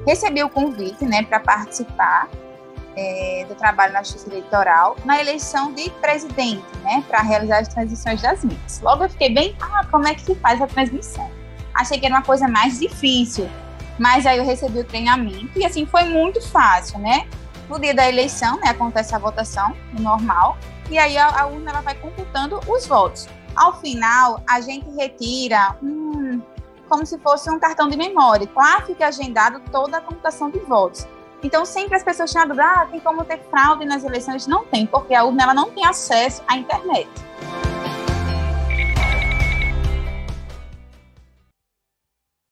recebi o convite, né, para participar do trabalho na Justiça Eleitoral na eleição de presidente, né, para realizar as transições das MITs. Logo eu fiquei bem, como é que se faz a transmissão? Achei que era uma coisa mais difícil, mas aí eu recebi o treinamento e assim foi muito fácil, né? No dia da eleição, né, acontece a votação normal e aí a urna ela vai computando os votos. Ao final, a gente retira como se fosse um cartão de memória. Lá fica agendado toda a computação de votos. Então, sempre as pessoas tinham dúvida, tem como ter fraude nas eleições? Não tem, porque a urna ela não tem acesso à internet.